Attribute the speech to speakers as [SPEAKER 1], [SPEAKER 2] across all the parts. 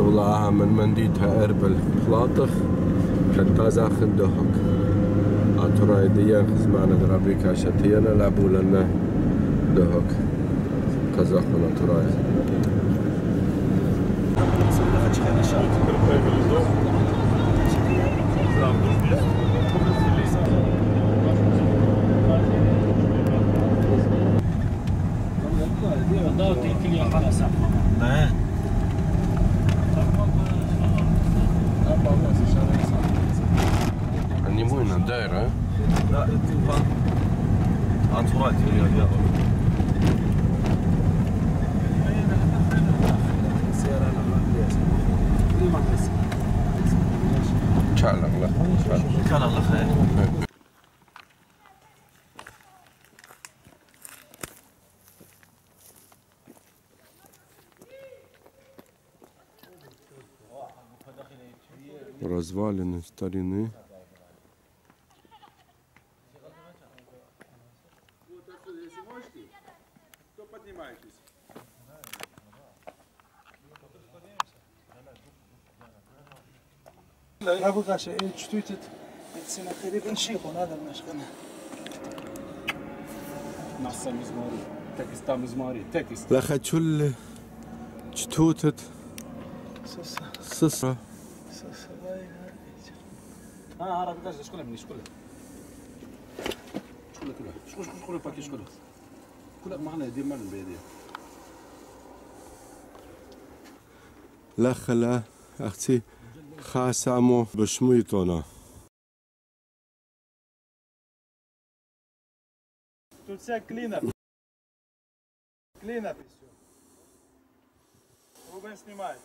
[SPEAKER 1] والله من منديتها أربل خلاطخ كالتازا خندهك أتوراي ديان خزمانا درابيكا شتيانا لعبوا لنا دهك كازاخنا أتوراي أني وين دايرة؟
[SPEAKER 2] لا أتوراي كان الله خير.
[SPEAKER 1] Развалины старины.
[SPEAKER 3] لا بقى شيء شتوتت السنة قريبا شيخون هذا المشغل نص مزماري تكست مزماري تكست
[SPEAKER 1] لا خدشل شتوتت سسرة
[SPEAKER 3] هذا بقى شكله مني شكله شكله باكي شكله كلك معنا يدير من بيديه
[SPEAKER 1] لا خلا أختي خاسامو بشميتونا
[SPEAKER 3] Тут вся клина. Клина все. Рубен снимает.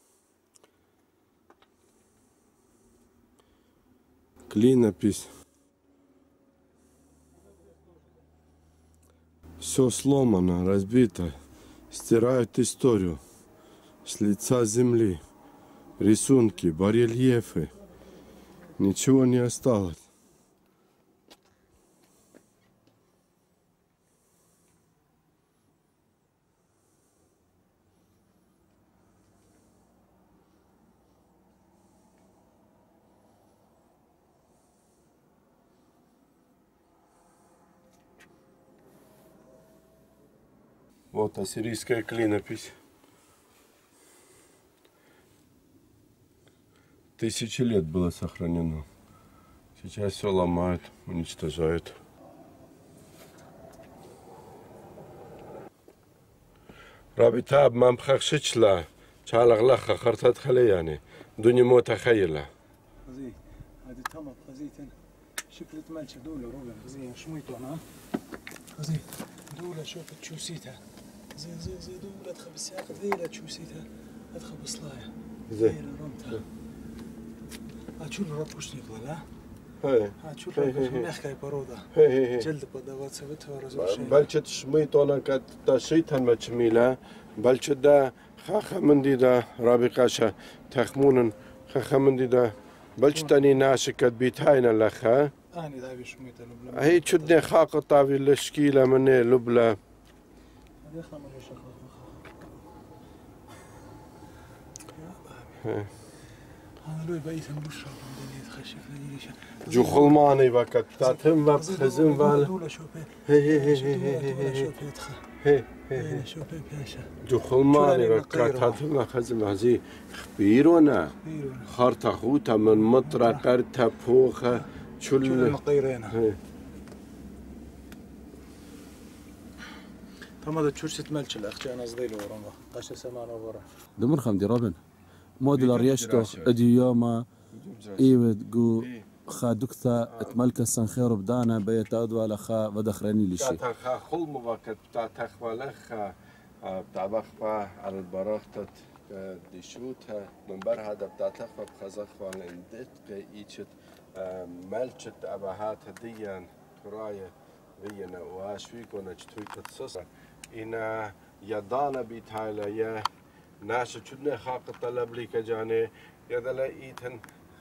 [SPEAKER 1] Клинопись. Все сломано, разбито. Стирают историю с лица земли. Рисунки, барельефы. Ничего не осталось. Вот ассирийская клинопись. Тысячи лет было сохранено. Сейчас все ломают, уничтожают. رابطة ما مخخشتش لا شعلق لخ خرطت خلي يعني دوني متخيلة.
[SPEAKER 3] خزي هذه تمام خزيتن شكلت مالش دولة روبن خزي شميتو أنا خزي دولة شوفت تشوسيتها زي دولة تخب الساق ذيلة تشوسيتها أدخل بصلايا
[SPEAKER 1] زي
[SPEAKER 3] رمتها أشوف ربوش نقول لا
[SPEAKER 1] هاي
[SPEAKER 3] أشوف ربوش نحكي برودة جلد بدوات سبتها ورزوش
[SPEAKER 1] بلشت شميتونا كات تشيتها متشميلة بلشت دا خاخ مندي دا رابقاشا تخمون خاخ مندي دا بلشتني ناشكت بيتاينا لخا
[SPEAKER 3] أنا دا بشميت لبلا
[SPEAKER 1] هي شدني خاق طاوي الشكيلة مني لبلا
[SPEAKER 3] هذا يخلى من الشخص أنا لو يبقى يسمى بشرب من خشيف ليش
[SPEAKER 1] جو خلماني وقت تاتهم وبخزم وال
[SPEAKER 3] دولة شوفي شوفي بياشا
[SPEAKER 1] جو خلماني وقت تاتهم وخزم هذي خبيرونا خارتا خوتا من مطرة قرتا بوخة
[SPEAKER 3] شل مقيرينا تمام تشورشت مالش الأخ أنا صديله ورما قش سمعنا ورا
[SPEAKER 4] دمر خم دي رابن موديل ريشتو اديوما ايود جو خادكتا اتملك سنخير بدانا بيت ادوا لخا ودخرني لشي
[SPEAKER 1] تاخا خلم وقت تاخوالخا بتاع بخبا على البراختة ديشوتها من بر هذا بتاع تخبا بخزخوال اندتق ايشت ملشت ابهات هديان ترايا وينا واشويكونا جتوي تتصصر إنا يدانا بيتايلا يا ناس شدنا خاق طلب لي كجاني يدلا إيتن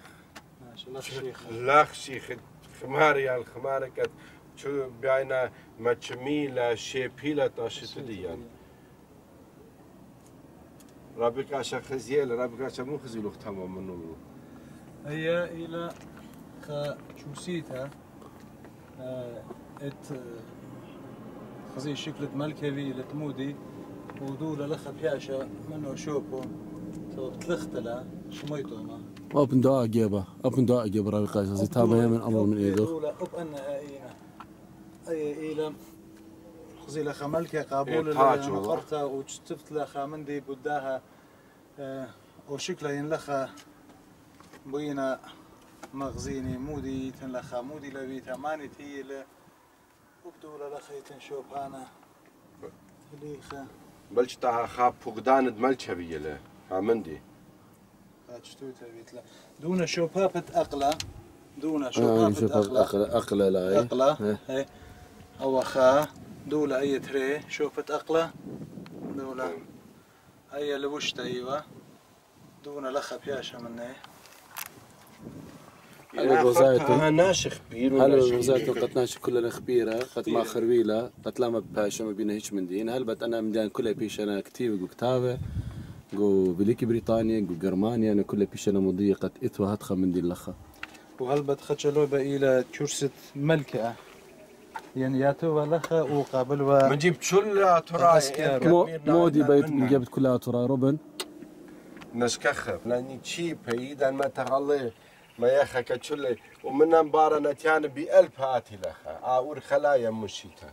[SPEAKER 1] لاخ شيخ خماري الخماري كت شو بينا متشميلا شيبيلا تاشتديان رابك عشان خزيل رابك عشان مو خزيل اختها منو
[SPEAKER 3] هي إلى شوسيتها ات خزي شكلة ملكبي لتمودي ودولة لخ بياشا منو شوبو تلختلا شميتوما
[SPEAKER 4] أبن دعاء جيبه رابي قاشا زي تابا من أمر من إيدو
[SPEAKER 3] دولة أب أنها إينا أي إيلا خزي لخ ملكة قابول مقرتها وشتفت لخ مندي بداها وشكلها ينلخ بوينا مغزيني مودي تنلخا مودي لبيتها ماني تيلة وبدولة لخيتن شوب أنا تليخا
[SPEAKER 1] بلش تاع خاب فقدان دملش بيله عمندي
[SPEAKER 3] شتوتا بيتلا دون شوبابة أقلة دون شوبابة
[SPEAKER 4] أقلة لا
[SPEAKER 3] أقلة هي أو خا دولة أي تري شوفت أقلة دولة أي لوشت أيوة دون لخ بياشا مني
[SPEAKER 4] هل الغزايته
[SPEAKER 1] ناشخ بير
[SPEAKER 4] هل الغزايته قد ناشخ كلنا خبيرة قد ما خرويلة قد لا ما باشا ما بينا هيك من دين هل بت أنا مدان كلها بيش أنا كتير جو كتابة جو بليكي بريطانيا جو جرمانيا أنا كلها بيش أنا مضية قد إتوا هتخا من دين لخا
[SPEAKER 3] وهل بت خشلو بإلى كرسة ملكة يعني ياتو لخا وقابل
[SPEAKER 1] من جبت شل أتورايا
[SPEAKER 4] مودي بيت جبت كلها أتورايا روبن
[SPEAKER 1] نشكخف لاني تشيب اذا ما تغلي ما ياخا كتشلي ومن مبارا نتيان بألف هاتي لخا اور خلايا مشيتا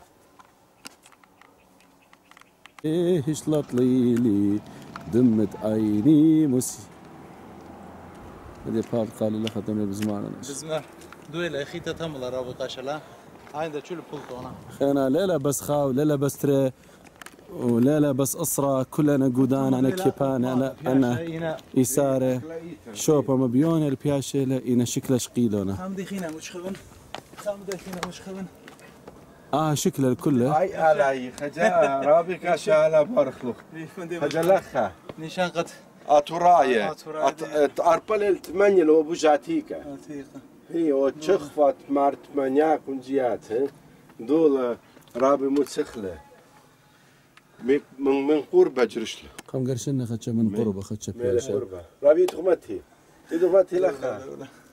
[SPEAKER 4] إيه شلط ليلي دمت عيني مسي هذه بال قال لها دمي بزمان
[SPEAKER 3] بزمان دويلة أخيتا تملا رابي قاشلا عندها شو البلطونة
[SPEAKER 4] خينا ليلة بس خاو ليلة بس تري وليلة بس أسرة كلنا قودان أنا كيبان أنا إسارة شوبا مبيونة البياشة إنا شكلها شقيلونا
[SPEAKER 3] خامدي خينا مش خبن خامدي خينا مش خبن
[SPEAKER 4] شكلها الكل
[SPEAKER 1] هاي علي خجا رابي كاشا على بارخلو خجا لخا
[SPEAKER 3] نيشان قد
[SPEAKER 1] أتورايا أربل الثمانية لو بوجاتيكا هي وتشخفت مار ثمانية كنجيات دول رابي متسخلة من قربة جرشله
[SPEAKER 4] قام قرشنا خدشة من قربة خدشة بياشة
[SPEAKER 1] رابي تغمتي تغمتي لخا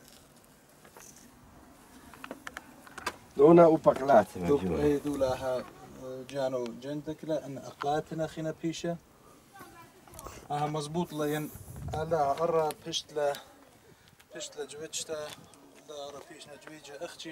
[SPEAKER 1] دونا وبقلات
[SPEAKER 3] دولا جانو جنتك لا ان اقلاتنا خينا بيشه مزبوط لين لا ارى بشتله جويتشتا لا ارى بيشنا جويجه اختي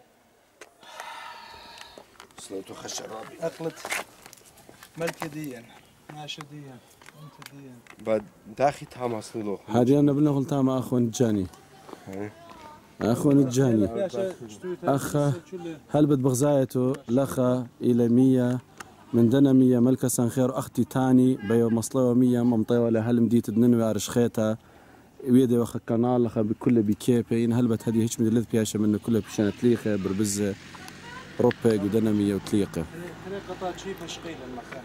[SPEAKER 1] سلوتو خش رابي
[SPEAKER 3] اقلت ملكه ديا ماشي ديا انت ديا
[SPEAKER 1] بعد داخي تام اصلو
[SPEAKER 4] هذه انا بنقول تام اخوان جاني أخوان الجاني أخا هل بغزايته لخا إلى 100 من دنا 100 ملكة سنخير أختي تاني بيو مصلوة 100 ممطيوة لهل مديت دننوي عرشخيتها ويدي وخا كنال لخا بكل بكيبين هل بت هدي هيش من اللذ بياشا منه كله بشانة تليخة بربزة روبي ودنا 100 وتليقة
[SPEAKER 3] طريقة تشيفة شقيلة المخا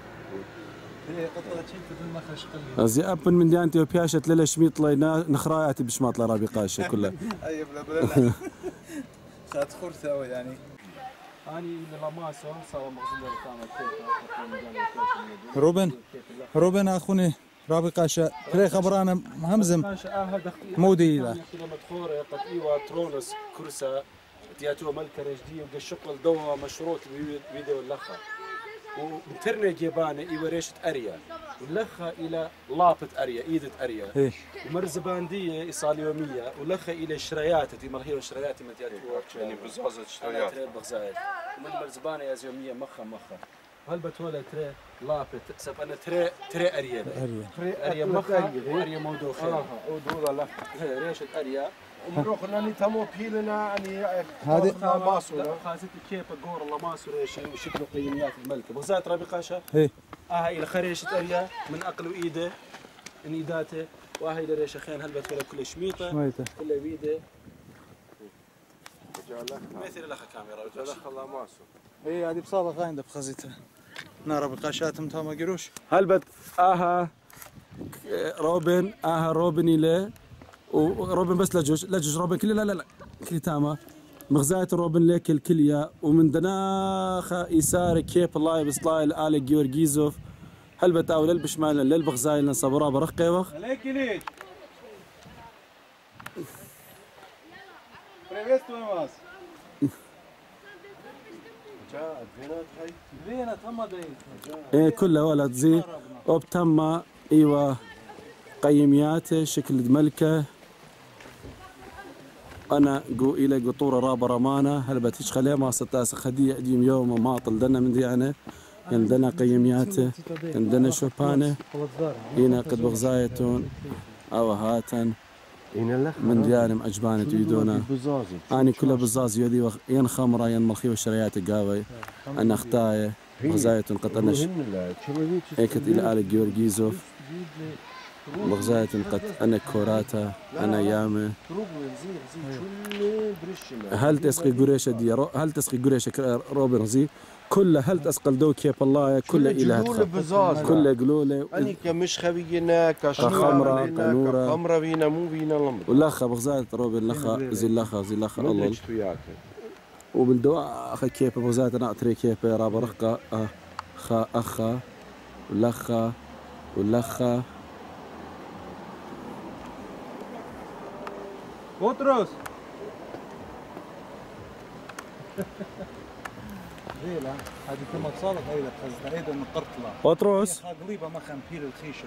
[SPEAKER 4] زي أبن من ديانتي وبياشة ليلة شميط لينا نخراياتي بشماط لرابي قاشة كلها
[SPEAKER 3] أي بلا خات خورثة يعني
[SPEAKER 4] أني لماسو صار
[SPEAKER 3] مغزل روبن أخوني رابي قاشة تري خبرانا همزم مودي لا
[SPEAKER 4] مدخورة قد إيوا ترونس كرسة تياتو ملكة رجدية وقشقل دوا مشروط فيديو اللخة ومترنا جيبانة إيوا ريشة أريا ولخة إلى لابة أريا إيدة أريا ومرزباندية إيصاليومية ولخة إلى شريات تي مرهيو شريات متياتو
[SPEAKER 1] يعني بزازة شريات
[SPEAKER 4] بغزايد ومن مرزبانة يازيومية مخة هل بتولى تري لابة سب أنا تري أريا أريا مخة أريا موضوخة
[SPEAKER 1] ودولا لخة
[SPEAKER 4] ريشة أريا
[SPEAKER 1] ومروح لاني تمو بيلنا يعني
[SPEAKER 3] هذه
[SPEAKER 1] ماسورة
[SPEAKER 4] خاصة كيف الجور الله ماسورة شيء وشكله قيميات الملكة بغزات رابي قاشة
[SPEAKER 3] هي
[SPEAKER 4] إلى خريشة أريا من أقل وإيده من إيداته وهاي لريشة خين هلبت ولا كل شميطة كل بيده مثل لها كاميرا
[SPEAKER 1] لخ الله ماسو
[SPEAKER 3] هي هذه بصالة غايندة بخزيتها نار بقاشات متها ما قروش
[SPEAKER 4] هلبت روبن إليه وروبن بس لجوج روبن كلي لا كلي تاما مغزاية روبن ليك الكلية ومن دناخة إيسار كيب الله بسلاي الآل جيورجيزوف هل بتاو للبشمال للبغزاي لنصبرا برقي وخ
[SPEAKER 3] عليك ليش بريفيستو ماس
[SPEAKER 1] جاء
[SPEAKER 3] فينا تم
[SPEAKER 4] ايه كلها ولد زي وبتم ايوه قيمياته شكل ملكه انا جو الى قطوره رابه رمانه هل بتيش خليه ما ستاس خديه اديم يوم ما طل دنا من ديانه عندنا قيمياته عندنا شوبانه هنا قد بغزايتون او هاتن من ديانم اجبانه تريدونا اني كلها بزاز يدي ين خمره ين ملخي والشريات قاوي انا اختايه بغزايتون قطنش هيكت الى ال جيورجيزوف بغزاية قد أنا كوراتا أنا يامة هل تسقي قريشة دي هل تسقي قريشة روبن زي كلها هل تسقل دو كيب الله كلها إلى كلها قلولة
[SPEAKER 1] أني كمش خبينا
[SPEAKER 4] كخمرة كنورة
[SPEAKER 1] خمرة بينا مو بينا لمبر
[SPEAKER 4] واللخا بغزاية روبن لخا زي اللخا الله وبالدواء أخي كيب بغزاية أنا أطري كيب رابا رقة خا أخا واللخا
[SPEAKER 3] بطرس ليلة هذه كما تصالح هيدا خزنا هيدا من قرطلة
[SPEAKER 4] بطرس
[SPEAKER 3] قريبة ما خان بير الخيشن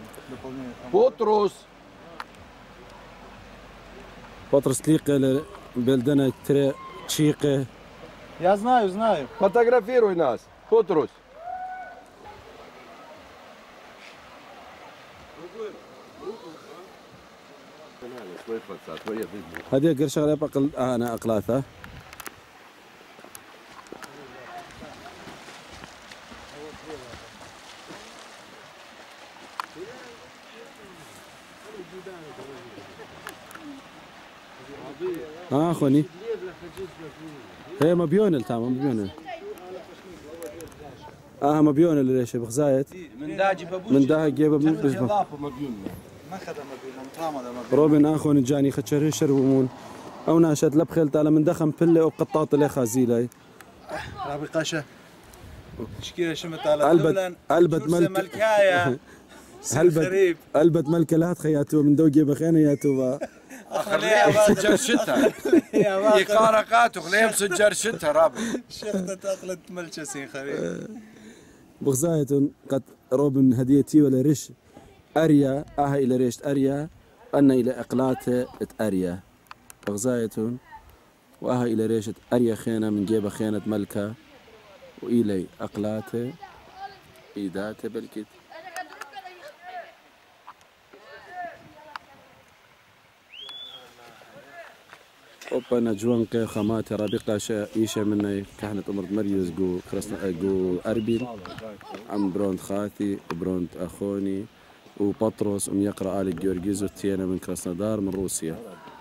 [SPEAKER 4] بطرس ليقة بلدنا تري تشيقة
[SPEAKER 3] يا знаю
[SPEAKER 1] Фотографируй нас, Путрус.
[SPEAKER 4] هذه قرش غلاب أنا أقلاثة أخوني هي مبيون التام مبيون مبيون اللي ليش بغزايت من داها جيبه
[SPEAKER 3] ما خدم مبيون
[SPEAKER 4] روبن اخون جاني خشر شربمون او ناشد لبخيل تالا من دخم بله وقطاط لي خازيلي
[SPEAKER 3] رابي قشه شكيله شمت على
[SPEAKER 4] البت
[SPEAKER 3] ملكايه
[SPEAKER 4] البت ملكه لا تخياتو من دوجي بخينا ياتو
[SPEAKER 1] خليها سجر شتها يقارقات وخليهم سجر شتها رابي
[SPEAKER 3] شخطة أقلت ملشسين خريب
[SPEAKER 4] بغزاية قد روبن هديتي ولا ريش أريا إلى ريشت أريا أنا إلى إقلاته أريا بغزاية إلى ريشت أريا خينة من جيبة خينة ملكة وإلي أقلاته إيداته بالكت أوبا نجوانك خاماتي رابقة إيشا مني كحنة أمرد مريوز جو أربيل عم بروند خاثي وبروند أخوني وبطرس يقرأ آل جيورجيزو تيانا من كراسنودار من روسيا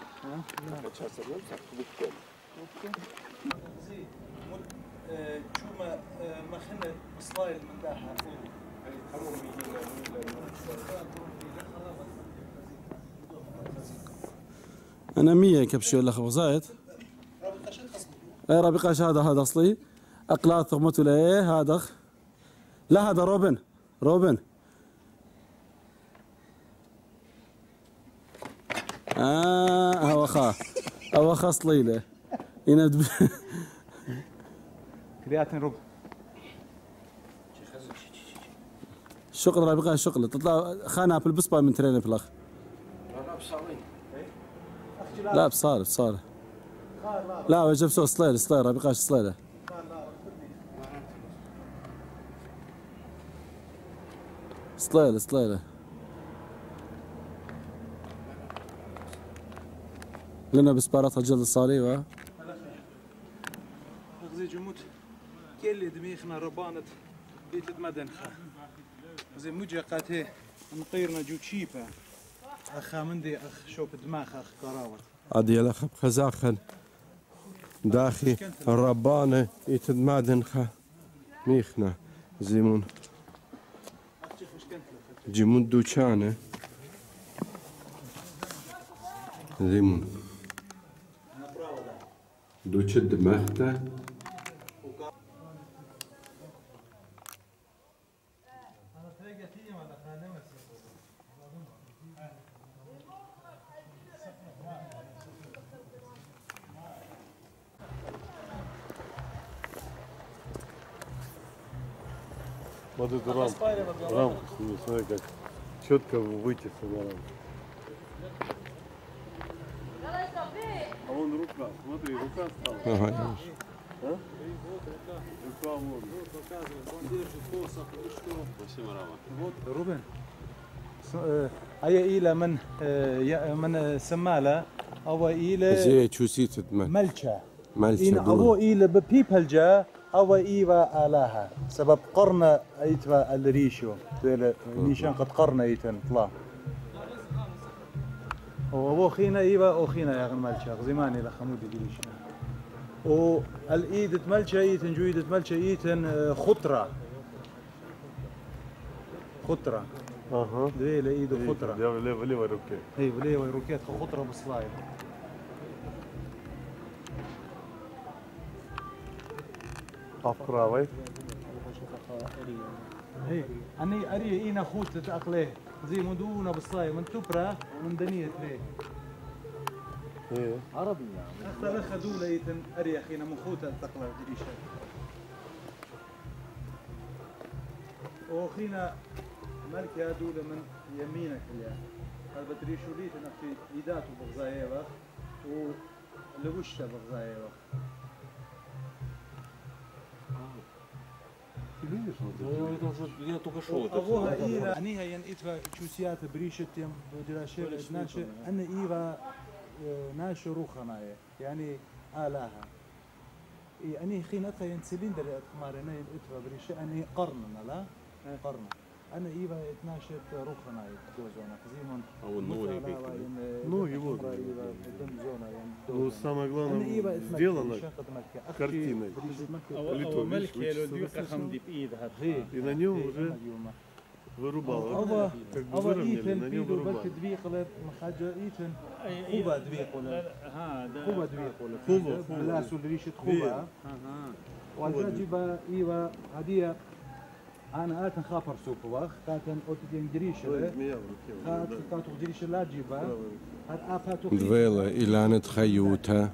[SPEAKER 4] أنا 100 كبشي ولا خبزايت اي رابقاش هذا اصلي اقلاط ثغمته له هذا لا هذا روبن هو خا اصلي له يندب
[SPEAKER 3] كرياتين روب
[SPEAKER 4] شغل رابقاش شغل تطلع خانه في البسبه من ترين في الاخ لا بصار لا وجب سو صليله رابقاش صليله صليله لنا بسبارات جلد الصالي
[SPEAKER 3] زي جموت كل دميخنا ربانة بيت مدنخة زي مجاقات هي نطيرنا جو تشيبة أخا مندي أخ شوف دماغ أخ كراوة
[SPEAKER 1] عادي الأخ بخزاخن داخي الربانة يتدمادنخة ميخنا زيمون جيمون دوشانة زيمون دوشد مخته
[SPEAKER 2] Вот эту рамку сними, смотри, как четко вытесано рамку. А вон рука, смотри, рука стала.
[SPEAKER 1] Ага.
[SPEAKER 2] А? Рука вон.
[SPEAKER 3] Он держит посох и что?
[SPEAKER 2] Спасибо, Рама.
[SPEAKER 3] Вот, Рубен. هي إلى من سمالة أو إلى
[SPEAKER 1] زي تشوسيت
[SPEAKER 3] ملشة
[SPEAKER 1] ملشة
[SPEAKER 3] أو إلى ببيبلجا أو إيوا آلاها سبب قرن أيتوا الريشو نيشان قد قرن أيتن طلع وأبو خينا إيوا أو خينا يا غن ملشة زماني لخمودي ديش والإيد ملشة أيتن جويد ملشة أيتن خطرة خطرة
[SPEAKER 2] Ага.
[SPEAKER 3] Две иду хутра.
[SPEAKER 2] В левой руке.
[SPEAKER 3] Эй, в левой руке хутра бслай.
[SPEAKER 2] А в правой?
[SPEAKER 3] Эй, أنا أري إنا خوت تأقله زي مدونا بصلاي من تبرة ومن دنية ليه.
[SPEAKER 2] إيه.
[SPEAKER 3] عربي يعني. أختار خدولة يتن أري أخينا من خوت تأقله دريشة. وأخينا ملك يا دولة من يمينك يا هذا بدريشو ليت في إيداته بغزايبة ولوشته بغزايبة.
[SPEAKER 2] Это уже я только шел.
[SPEAKER 3] أبوها إيرا أنيها ينقتها شوسيات بريشة يم بدراشة ناشة أنا إيرا ناشة روخنا يعني آلاها. أني خينتها ينسلين دري أتخمار أنا ينقتها بريشة أني قرننا لا قرن. أنا إيفا 12 روخنا يتجوزونا زيمون.
[SPEAKER 2] أو النوري
[SPEAKER 3] ну
[SPEAKER 2] его.
[SPEAKER 3] Ну
[SPEAKER 2] Ну самое главное сделано картиной. И на нем уже вырубало. Как бы выровняли, на нем вырубали.
[SPEAKER 3] أنا آتن خافر سوق واخ كاتن أوتين دريشة كاتو دريشة لا جيبا هاد آفاتو
[SPEAKER 1] دويلة إلى تخيوتها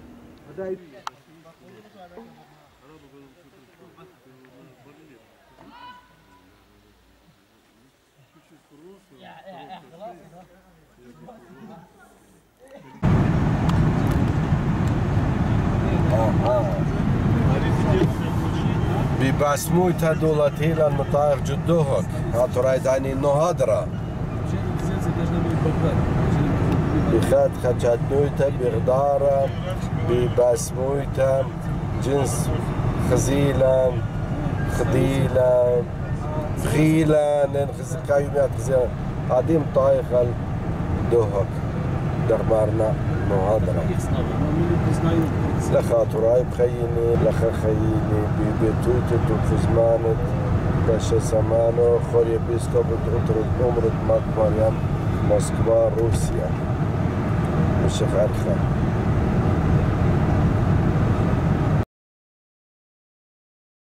[SPEAKER 1] ببسموي تدولت هيلا المطاير جدوهك هاتوراي داني نهادرا بخات خجاتنويتا بغدارا ببسمويتا جنس خزيلا خديلا خيلا ننخز قايمات خزيلا قديم طايخ دوهك دربارنا نهادرا لخا تراي بخيني لخا خيني ببيتوتت وفزمانت باش سمانو خوري بيسكوب تغطرد عمرت مات مريم موسكوا روسيا مش خارخة